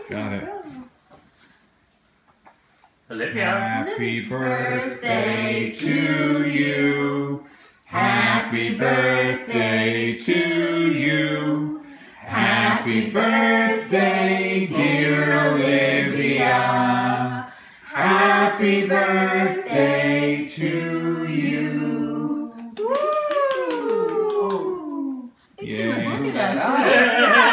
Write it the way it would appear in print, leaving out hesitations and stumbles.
Got it. Olivia. Happy birthday to you. Happy birthday to you. Happy birthday, dear Olivia. Happy birthday to you. Woo! I think she was looking at Yeah.